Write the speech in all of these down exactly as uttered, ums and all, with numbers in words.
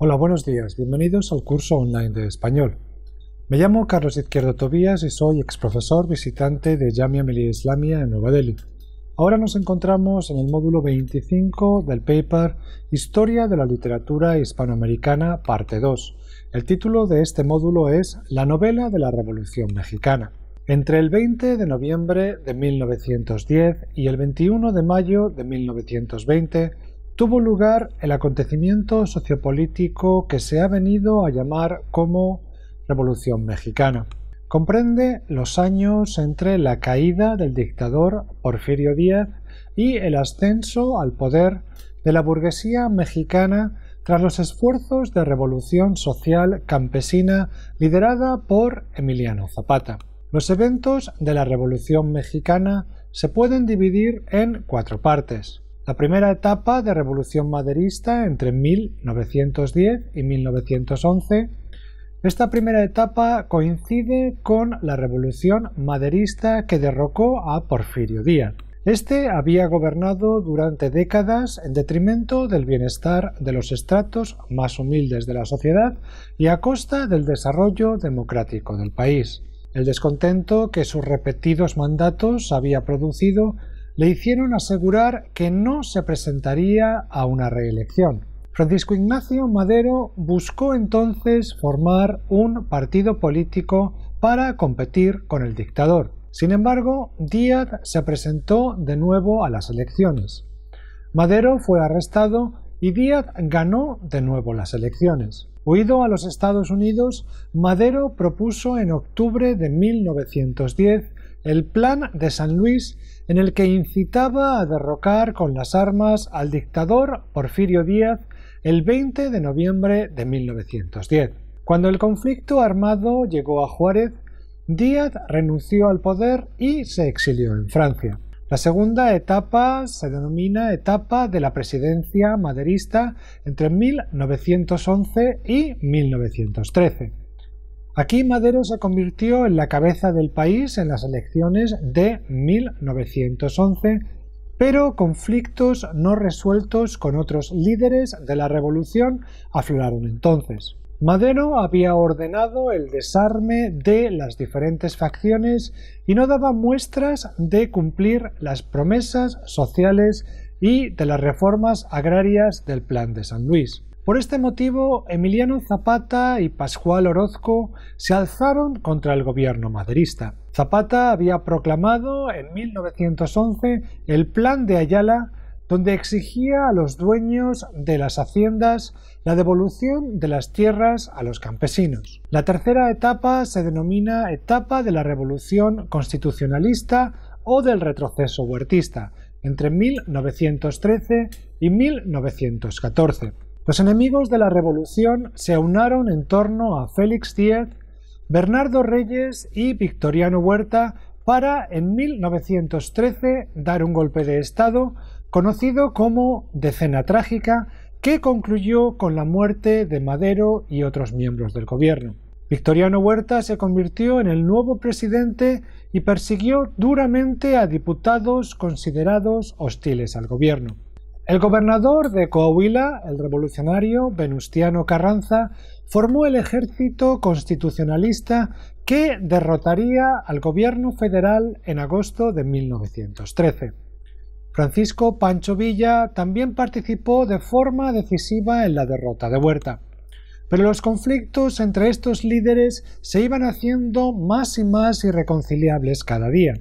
Hola, buenos días. Bienvenidos al curso online de español. Me llamo Carlos Izquierdo Tobías y soy exprofesor visitante de Jamia Millia Islamia en Nueva Delhi. Ahora nos encontramos en el módulo veinticinco del paper Historia de la literatura hispanoamericana, parte dos. El título de este módulo es La novela de la Revolución Mexicana. Entre el veinte de noviembre de mil novecientos diez y el veintiuno de mayo de mil novecientos veinte tuvo lugar el acontecimiento sociopolítico que se ha venido a llamar como Revolución Mexicana. Comprende los años entre la caída del dictador Porfirio Díaz y el ascenso al poder de la burguesía mexicana tras los esfuerzos de revolución social campesina liderada por Emiliano Zapata. Los eventos de la Revolución Mexicana se pueden dividir en cuatro partes. La primera etapa de revolución maderista entre mil novecientos diez y mil novecientos once. Esta primera etapa coincide con la revolución maderista que derrocó a Porfirio Díaz. Este había gobernado durante décadas en detrimento del bienestar de los estratos más humildes de la sociedad y a costa del desarrollo democrático del país. El descontento que sus repetidos mandatos había producido le hicieron asegurar que no se presentaría a una reelección. Francisco Ignacio Madero buscó entonces formar un partido político para competir con el dictador. Sin embargo, Díaz se presentó de nuevo a las elecciones. Madero fue arrestado y Díaz ganó de nuevo las elecciones. Huido a los Estados Unidos, Madero propuso en octubre de mil novecientos diez el Plan de San Luis, en el que incitaba a derrocar con las armas al dictador Porfirio Díaz el veinte de noviembre de mil novecientos diez. Cuando el conflicto armado llegó a Juárez, Díaz renunció al poder y se exilió en Francia. La segunda etapa se denomina etapa de la presidencia maderista entre mil novecientos once y mil novecientos trece. Aquí Madero se convirtió en la cabeza del país en las elecciones de mil novecientos once, pero conflictos no resueltos con otros líderes de la revolución afloraron entonces. Madero había ordenado el desarme de las diferentes facciones y no daba muestras de cumplir las promesas sociales y de las reformas agrarias del Plan de San Luis. Por este motivo, Emiliano Zapata y Pascual Orozco se alzaron contra el gobierno maderista. Zapata había proclamado en mil novecientos once el Plan de Ayala, donde exigía a los dueños de las haciendas la devolución de las tierras a los campesinos. La tercera etapa se denomina etapa de la Revolución Constitucionalista o del retroceso huertista, entre mil novecientos trece y mil novecientos catorce. Los enemigos de la revolución se aunaron en torno a Félix Díaz, Bernardo Reyes y Victoriano Huerta para, en mil novecientos trece, dar un golpe de Estado conocido como Decena Trágica, que concluyó con la muerte de Madero y otros miembros del gobierno. Victoriano Huerta se convirtió en el nuevo presidente y persiguió duramente a diputados considerados hostiles al gobierno. El gobernador de Coahuila, el revolucionario Venustiano Carranza, formó el ejército constitucionalista que derrotaría al gobierno federal en agosto de mil novecientos trece. Francisco Pancho Villa también participó de forma decisiva en la derrota de Huerta. Pero los conflictos entre estos líderes se iban haciendo más y más irreconciliables cada día.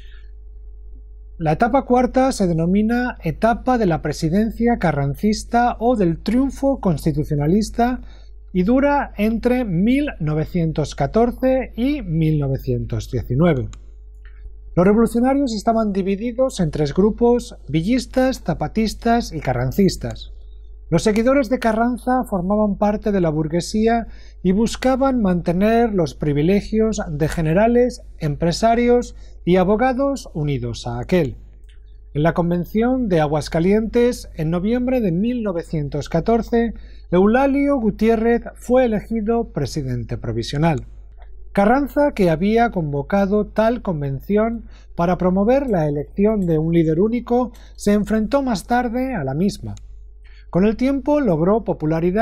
La etapa cuarta se denomina etapa de la presidencia carrancista o del triunfo constitucionalista y dura entre mil novecientos catorce y mil novecientos diecinueve. Los revolucionarios estaban divididos en tres grupos: villistas, zapatistas y carrancistas. Los seguidores de Carranza formaban parte de la burguesía y buscaban mantener los privilegios de generales, empresarios y abogados unidos a aquel. En la Convención de Aguascalientes, en noviembre de mil novecientos catorce, Eulalio Gutiérrez fue elegido presidente provisional. Carranza, que había convocado tal convención para promover la elección de un líder único, se enfrentó más tarde a la misma. Con el tiempo logró popularidad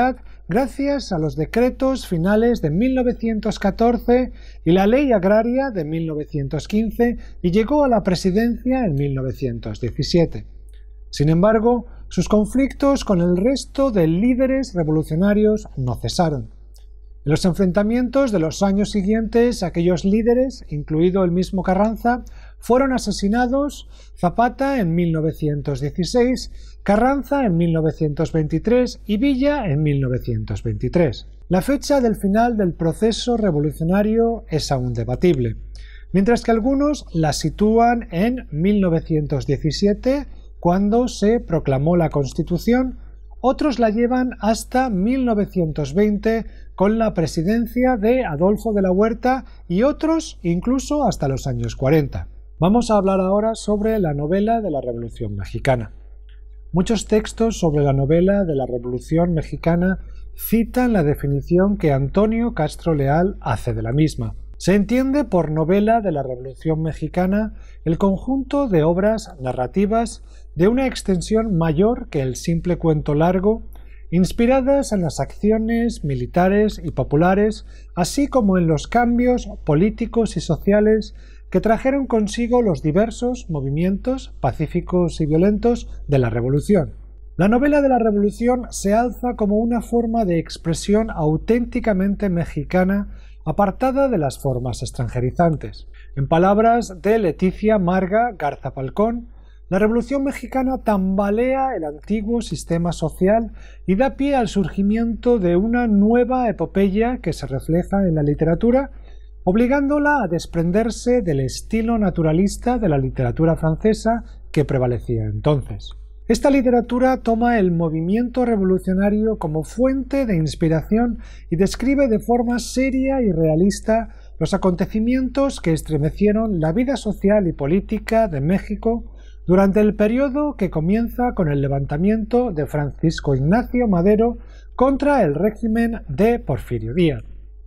gracias a los decretos finales de mil novecientos catorce y la Ley Agraria de mil novecientos quince y llegó a la presidencia en mil novecientos diecisiete. Sin embargo, sus conflictos con el resto de líderes revolucionarios no cesaron. En los enfrentamientos de los años siguientes, aquellos líderes, incluido el mismo Carranza, fueron asesinados: Zapata en mil novecientos dieciséis, Carranza en mil novecientos veintitrés y Villa en mil novecientos veintitrés. La fecha del final del proceso revolucionario es aún debatible, mientras que algunos la sitúan en mil novecientos diecisiete, cuando se proclamó la Constitución. Otros la llevan hasta mil novecientos veinte con la presidencia de Adolfo de la Huerta y otros incluso hasta los años cuarenta. Vamos a hablar ahora sobre la novela de la Revolución Mexicana. Muchos textos sobre la novela de la Revolución Mexicana citan la definición que Antonio Castro Leal hace de la misma. Se entiende por novela de la Revolución Mexicana el conjunto de obras narrativas de una extensión mayor que el simple cuento largo, inspiradas en las acciones militares y populares, así como en los cambios políticos y sociales que trajeron consigo los diversos movimientos pacíficos y violentos de la Revolución. La novela de la Revolución se alza como una forma de expresión auténticamente mexicana, apartada de las formas extranjerizantes. En palabras de Leticia Marga Garza Falcón, la Revolución Mexicana tambalea el antiguo sistema social y da pie al surgimiento de una nueva epopeya que se refleja en la literatura, obligándola a desprenderse del estilo naturalista de la literatura francesa que prevalecía entonces. Esta literatura toma el movimiento revolucionario como fuente de inspiración y describe de forma seria y realista los acontecimientos que estremecieron la vida social y política de México durante el periodo que comienza con el levantamiento de Francisco Ignacio Madero contra el régimen de Porfirio Díaz.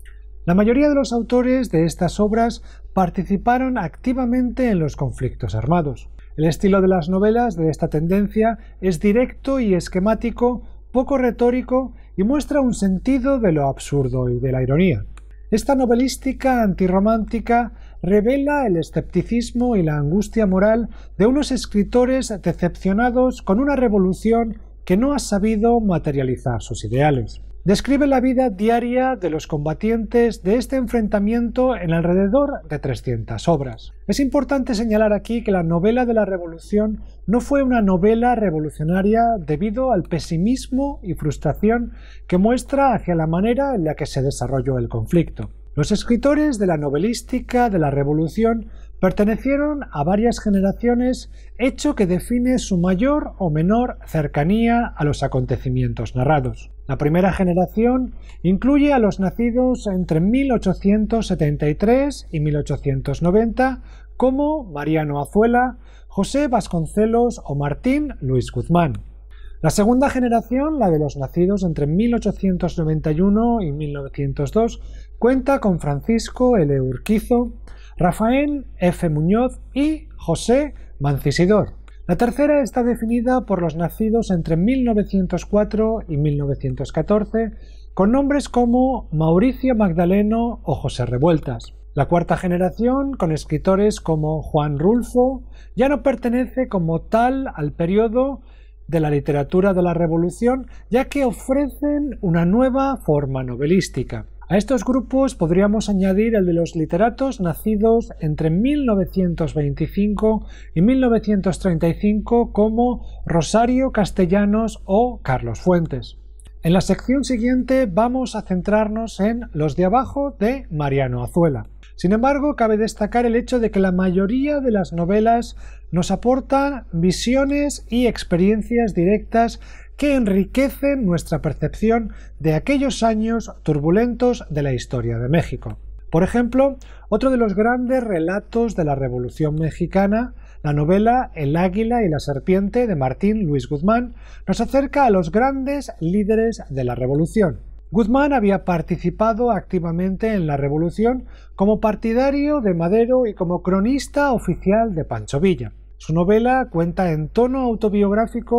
La mayoría de los autores de estas obras participaron activamente en los conflictos armados. El estilo de las novelas de esta tendencia es directo y esquemático, poco retórico y muestra un sentido de lo absurdo y de la ironía. Esta novelística antirromántica revela el escepticismo y la angustia moral de unos escritores decepcionados con una revolución que no ha sabido materializar sus ideales. Describe la vida diaria de los combatientes de este enfrentamiento en alrededor de trescientas obras. Es importante señalar aquí que la novela de la Revolución no fue una novela revolucionaria debido al pesimismo y frustración que muestra hacia la manera en la que se desarrolló el conflicto. Los escritores de la novelística de la Revolución pertenecieron a varias generaciones, hecho que define su mayor o menor cercanía a los acontecimientos narrados. La primera generación incluye a los nacidos entre mil ochocientos setenta y tres y mil ochocientos noventa, como Mariano Azuela, José Vasconcelos o Martín Luis Guzmán. La segunda generación, la de los nacidos entre mil ochocientos noventa y uno y mil novecientos dos, cuenta con Francisco L. Urquizo, Rafael F. Muñoz y José Mancisidor. La tercera está definida por los nacidos entre mil novecientos cuatro y mil novecientos catorce, con nombres como Mauricio Magdaleno o José Revueltas. La cuarta generación, con escritores como Juan Rulfo, ya no pertenece como tal al periodo de la literatura de la Revolución, ya que ofrecen una nueva forma novelística. A estos grupos podríamos añadir el de los literatos nacidos entre mil novecientos veinticinco y mil novecientos treinta y cinco como Rosario Castellanos o Carlos Fuentes. En la sección siguiente vamos a centrarnos en los de abajo de Mariano Azuela. Sin embargo, cabe destacar el hecho de que la mayoría de las novelas nos aportan visiones y experiencias directas que enriquecen nuestra percepción de aquellos años turbulentos de la historia de México. Por ejemplo, otro de los grandes relatos de la Revolución Mexicana, la novela El águila y la serpiente de Martín Luis Guzmán, nos acerca a los grandes líderes de la Revolución. Guzmán había participado activamente en la Revolución como partidario de Madero y como cronista oficial de Pancho Villa. Su novela cuenta en tono autobiográfico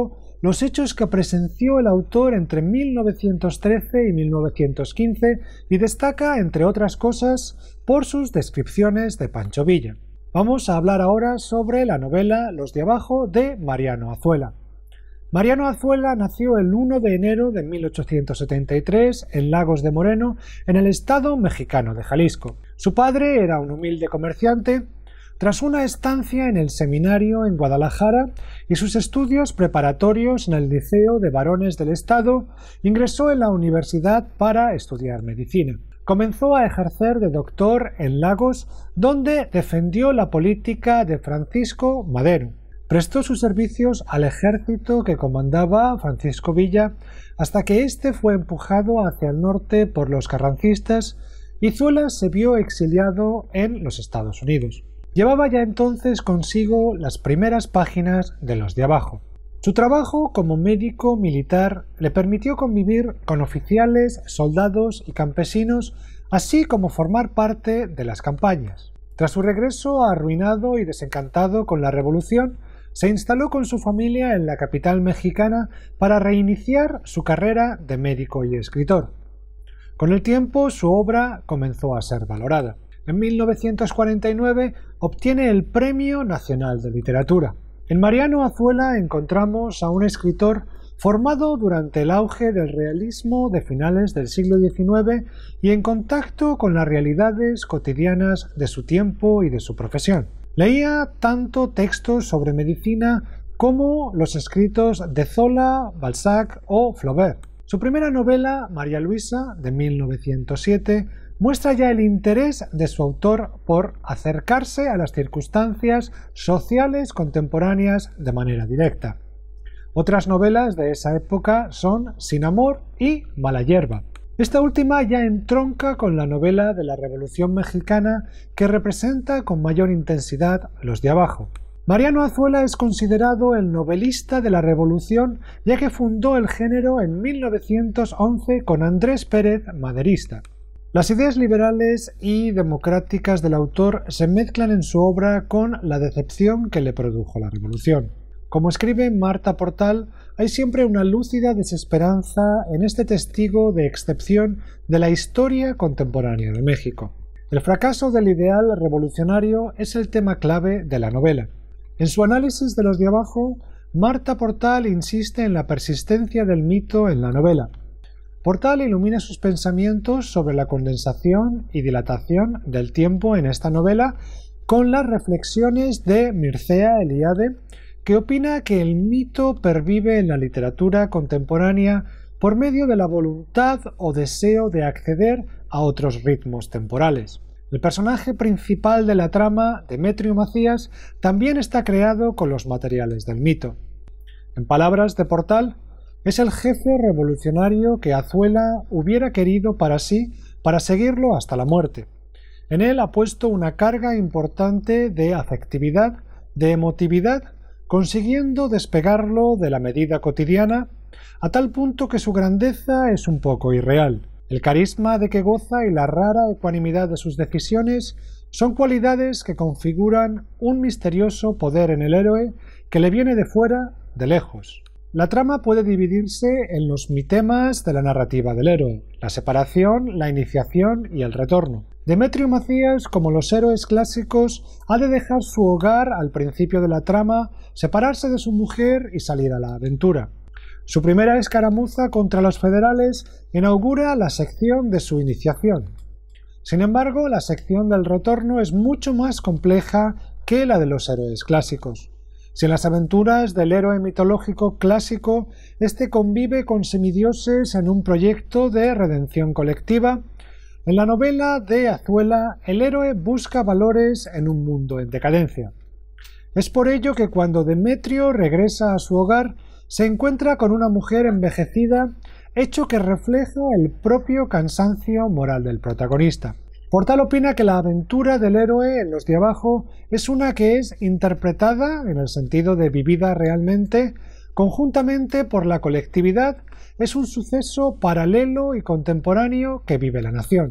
los hechos que presenció el autor entre mil novecientos trece y mil novecientos quince y destaca, entre otras cosas, por sus descripciones de Pancho Villa. Vamos a hablar ahora sobre la novela Los de abajo de Mariano Azuela. Mariano Azuela nació el uno de enero de mil ochocientos setenta y tres en Lagos de Moreno, en el estado mexicano de Jalisco. Su padre era un humilde comerciante. Tras una estancia en el seminario en Guadalajara y sus estudios preparatorios en el Liceo de Varones del Estado, ingresó en la universidad para estudiar medicina. Comenzó a ejercer de doctor en Lagos, donde defendió la política de Francisco Madero. Prestó sus servicios al ejército que comandaba Francisco Villa hasta que éste fue empujado hacia el norte por los carrancistas y Zuela se vio exiliado en los Estados Unidos. Llevaba ya entonces consigo las primeras páginas de Los de abajo. Su trabajo como médico militar le permitió convivir con oficiales, soldados y campesinos, así como formar parte de las campañas. Tras su regreso arruinado y desencantado con la revolución, se instaló con su familia en la capital mexicana para reiniciar su carrera de médico y escritor. Con el tiempo, su obra comenzó a ser valorada. En mil novecientos cuarenta y nueve obtiene el Premio Nacional de Literatura. En Mariano Azuela encontramos a un escritor formado durante el auge del realismo de finales del siglo diecinueve y en contacto con las realidades cotidianas de su tiempo y de su profesión. Leía tanto textos sobre medicina como los escritos de Zola, Balzac o Flaubert. Su primera novela, María Luisa, de mil novecientos siete, muestra ya el interés de su autor por acercarse a las circunstancias sociales contemporáneas de manera directa. Otras novelas de esa época son Sin amor y Mala hierba. Esta última ya entronca con la novela de la Revolución Mexicana que representa con mayor intensidad Los de abajo. Mariano Azuela es considerado el novelista de la Revolución ya que fundó el género en mil novecientos once con Andrés Pérez, maderista. Las ideas liberales y democráticas del autor se mezclan en su obra con la decepción que le produjo la Revolución. Como escribe Marta Portal, hay siempre una lúcida desesperanza en este testigo de excepción de la historia contemporánea de México. El fracaso del ideal revolucionario es el tema clave de la novela. En su análisis de Los de abajo, Marta Portal insiste en la persistencia del mito en la novela. Portal ilumina sus pensamientos sobre la condensación y dilatación del tiempo en esta novela con las reflexiones de Mircea Eliade, que opina que el mito pervive en la literatura contemporánea por medio de la voluntad o deseo de acceder a otros ritmos temporales. El personaje principal de la trama, Demetrio Macías, también está creado con los materiales del mito. En palabras de Portal, es el jefe revolucionario que Azuela hubiera querido para sí para seguirlo hasta la muerte. En él ha puesto una carga importante de afectividad, de emotividad, consiguiendo despegarlo de la medida cotidiana a tal punto que su grandeza es un poco irreal. El carisma de que goza y la rara ecuanimidad de sus decisiones son cualidades que configuran un misterioso poder en el héroe que le viene de fuera, de lejos. La trama puede dividirse en los mitemas de la narrativa del héroe, la separación, la iniciación y el retorno. Demetrio Macías, como los héroes clásicos, ha de dejar su hogar al principio de la trama, separarse de su mujer y salir a la aventura. Su primera escaramuza contra los federales inaugura la sección de su iniciación. Sin embargo, la sección del retorno es mucho más compleja que la de los héroes clásicos. Si en las aventuras del héroe mitológico clásico éste convive con semidioses en un proyecto de redención colectiva, en la novela de Azuela el héroe busca valores en un mundo en decadencia. Es por ello que cuando Demetrio regresa a su hogar se encuentra con una mujer envejecida, hecho que refleja el propio cansancio moral del protagonista. Portal opina que la aventura del héroe en Los de abajo es una que es interpretada, en el sentido de vivida realmente, conjuntamente por la colectividad, es un suceso paralelo y contemporáneo que vive la nación.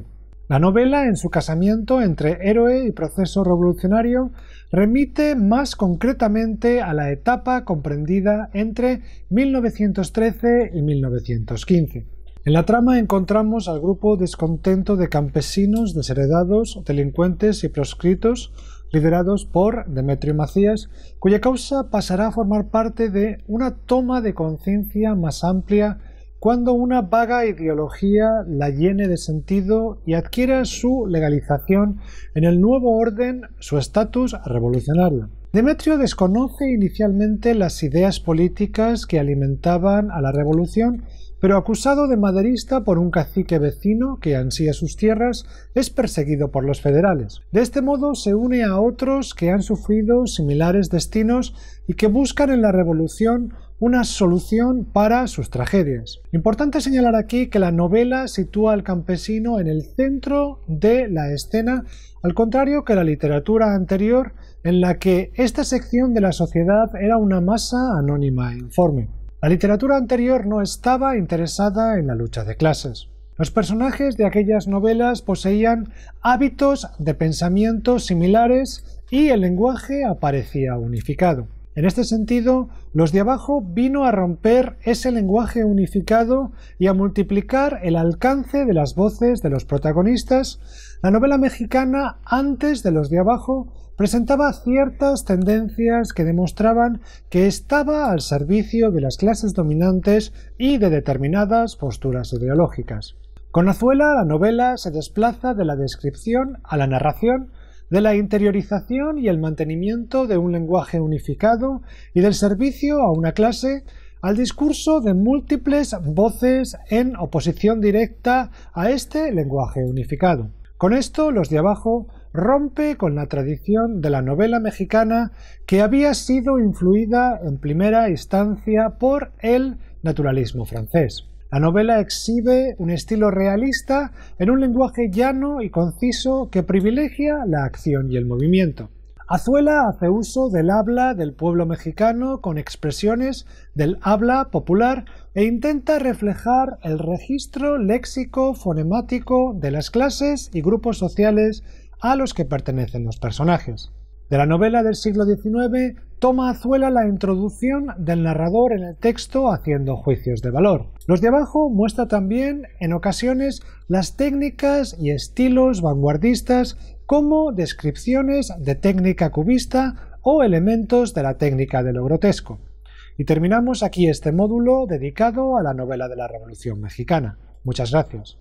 La novela, en su casamiento entre héroe y proceso revolucionario, remite más concretamente a la etapa comprendida entre mil novecientos trece y mil novecientos quince. En la trama encontramos al grupo descontento de campesinos desheredados, delincuentes y proscritos, liderados por Demetrio Macías, cuya causa pasará a formar parte de una toma de conciencia más amplia cuando una vaga ideología la llene de sentido y adquiera su legalización en el nuevo orden, su estatus revolucionario. Demetrio desconoce inicialmente las ideas políticas que alimentaban a la revolución, pero acusado de maderista por un cacique vecino que ansía sus tierras, es perseguido por los federales. De este modo se une a otros que han sufrido similares destinos y que buscan en la revolución una solución para sus tragedias. Importante señalar aquí que la novela sitúa al campesino en el centro de la escena, al contrario que la literatura anterior, en la que esta sección de la sociedad era una masa anónima e informe. La literatura anterior no estaba interesada en la lucha de clases. Los personajes de aquellas novelas poseían hábitos de pensamiento similares y el lenguaje aparecía unificado. En este sentido, Los de Abajo vino a romper ese lenguaje unificado y a multiplicar el alcance de las voces de los protagonistas. La novela mexicana, antes de Los de Abajo, presentaba ciertas tendencias que demostraban que estaba al servicio de las clases dominantes y de determinadas posturas ideológicas. Con Azuela, la novela se desplaza de la descripción a la narración, de la interiorización y el mantenimiento de un lenguaje unificado y del servicio a una clase, al discurso de múltiples voces en oposición directa a este lenguaje unificado. Con esto, Los de Abajo rompe con la tradición de la novela mexicana que había sido influida en primera instancia por el naturalismo francés. La novela exhibe un estilo realista en un lenguaje llano y conciso que privilegia la acción y el movimiento. Azuela hace uso del habla del pueblo mexicano con expresiones del habla popular e intenta reflejar el registro léxico fonemático de las clases y grupos sociales a los que pertenecen los personajes. De la novela del siglo diecinueve toma Azuela la introducción del narrador en el texto haciendo juicios de valor. Los de Abajo muestra también en ocasiones las técnicas y estilos vanguardistas como descripciones de técnica cubista o elementos de la técnica de lo grotesco. Y terminamos aquí este módulo dedicado a la novela de la Revolución Mexicana. Muchas gracias.